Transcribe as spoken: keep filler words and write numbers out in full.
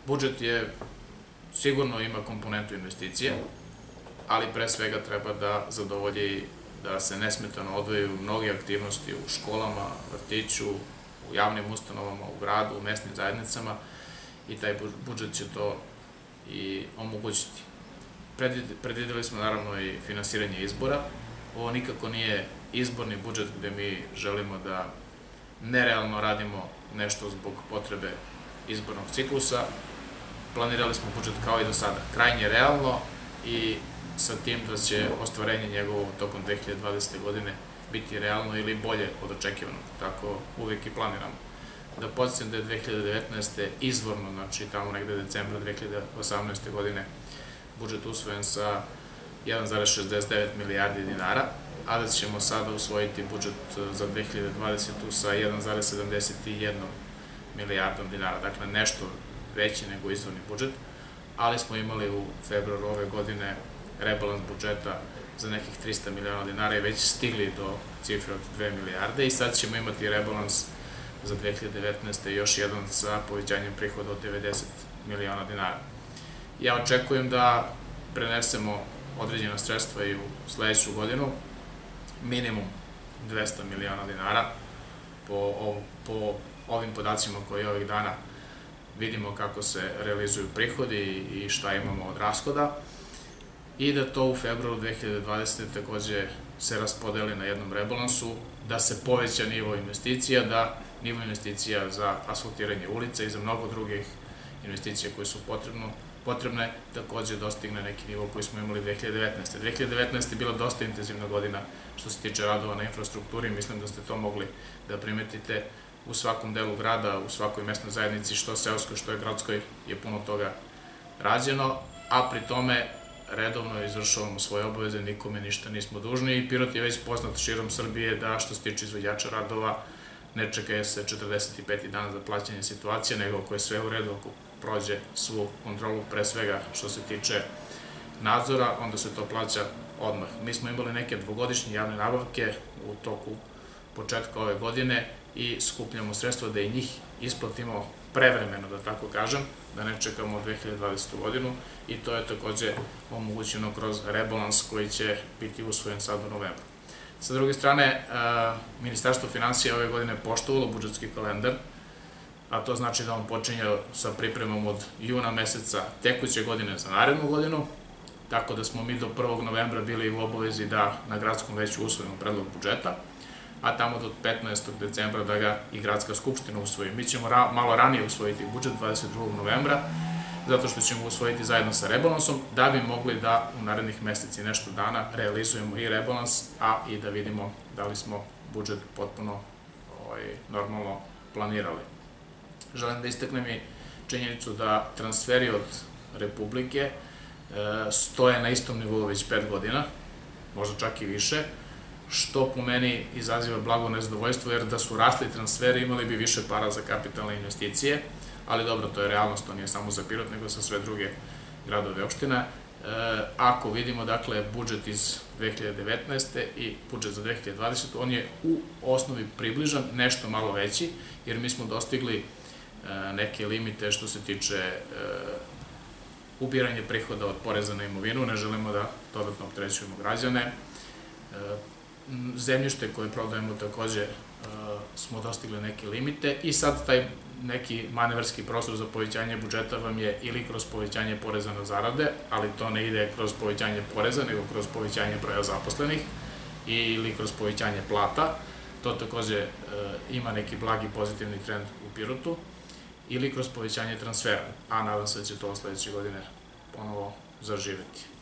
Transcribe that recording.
Budžet je, sigurno ima komponentu investicije, ali pre svega treba da zadovolji da se nesmetano odvijaju mnoge aktivnosti u školama, vrtiću, u javnim ustanovama, u gradu, u mesnim zajednicama i taj budžet će to i omogućiti. Predvideli smo naravno i finansiranje izbora. Ovo nikako nije izborni budžet gde mi želimo da nerealno radimo nešto zbog potrebe izbornog ciklusa. Planirali smo budžet kao i do sada, krajnje realno i sa tim da će ostvarenje njegovo tokom dve hiljade dvadesete. godine biti realno ili bolje od očekivanog. Tako uvek i planiramo. Da podsjetim da je dve hiljade devetnaeste. izvorno, znači tamo negde decembra dve hiljade osamnaeste. godine, budžet usvojen sa jedan zarez šezdeset devet milijardi dinara, a da ćemo sada usvojiti budžet za dve hiljade dvadesetu. sa jedan zarez sedamdeset jednom milijardom dinara. Dakle, nešto veći nego izvorni budžet, ali smo imali u februaru ove godine rebalans budžeta za nekih trista miliona dinara i već stigli do cifre od dve milijarde i sad ćemo imati rebalans za dve hiljade devetnaeste. još jedan sa povećanjem prihoda od devedeset miliona dinara. Ja očekujem da prenesemo određena sredstva i u sledeću godinu, minimum dvesta miliona dinara po ovim podacima koji ovih dana vidimo kako se realizuju prihodi i šta imamo od rashoda i da to u februaru dve hiljade dvadesete. takođe se raspodeli na jednom rebalansu, da se poveća nivo investicija, da nivo investicija za asfaltiranje ulica i za mnogo drugih investicija koje su potrebne takođe dostigne neki nivo koji smo imali dve hiljade devetnaeste. dve hiljade devetnaeste. je bila dosta intenzivna godina što se tiče radova na infrastrukturi, mislim da ste to mogli da primetite u svakom delu grada, u svakoj mesnoj zajednici, što seoskoj, što je gradskoj, je puno toga rađeno, a pri tome redovno izvršavamo svoje obaveze, nikome ništa nismo dužni i Pirot je već poznat širom Srbije da što se tiče izvođača radova ne čeka se četrdeset peti dan za plaćanje situacije, nego ako je sve u redu, ako prođe svu kontrolu, pre svega što se tiče nadzora, onda se to plaća odmah. Mi smo imali neke dvogodišnje javne nabavke u toku početka ove godine i skupljamo sredstva da i njih isplatimo prevremeno, da tako kažem, da ne čekamo dve hiljade dvadesetu. godinu i to je takođe omogućeno kroz rebalans koji će biti usvojen sad u novembru. Sa druge strane, Ministarstvo finansija ove godine poštovalo budžetski kalendar, a to znači da on počinje sa pripremom od juna meseca tekuće godine za narednu godinu, tako da smo mi do prvog novembra bili u obavezi da na gradskom veću usvojimo predlog budžeta, a tamo do petnaestog decembra da ga i Gradska skupština usvoji. Mi ćemo malo ranije usvojiti budžet dvadeset drugog novembra, zato što ćemo usvojiti zajedno sa rebalansom, da bi mogli da u narednih meseci i nešto dana realizujemo i rebalans, a i da vidimo da li smo budžet potpuno normalno planirali. Želim da istaknem i činjenicu da transferi od Republike stoje na istom nivou već pet godina, možda čak i više, što po meni izaziva blago nezadovoljstvo, jer da su rasli transferi imali bi više para za kapitalne investicije, ali dobro, to je realnost, to nije samo za Pirot, nego za sve druge gradove i opštine. Ako vidimo, dakle, budžet iz dve hiljade devetnaeste. i budžet za dve hiljade dvadesetu. on je u osnovi približan, nešto malo veći, jer mi smo dostigli neke limite što se tiče ubiranja prihoda od poreza na imovinu, ne želimo da dodatno opterećujemo građane. Zemljište koje prodajemo takođe smo dostigli neke limite i sad taj neki manevarski prostor za povećanje budžeta vam je ili kroz povećanje poreza na zarade, ali to ne ide kroz povećanje poreza, nego kroz povećanje broja zaposlenih ili kroz povećanje plata. To takođe ima neki blagi pozitivni trend u Pirotu, ili kroz povećanje transfera, a nadam se da će to sledeće godine ponovo zaživeti.